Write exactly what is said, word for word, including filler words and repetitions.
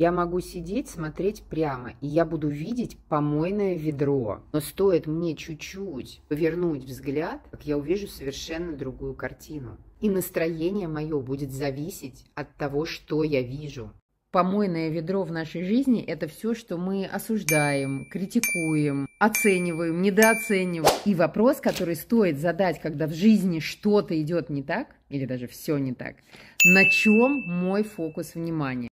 Я могу сидеть, смотреть прямо, и я буду видеть помойное ведро. Но стоит мне чуть-чуть повернуть взгляд, как я увижу совершенно другую картину. И настроение мое будет зависеть от того, что я вижу. Помойное ведро в нашей жизни – это все, что мы осуждаем, критикуем, оцениваем, недооцениваем. И вопрос, который стоит задать, когда в жизни что-то идет не так, или даже все не так, на чем мой фокус внимания?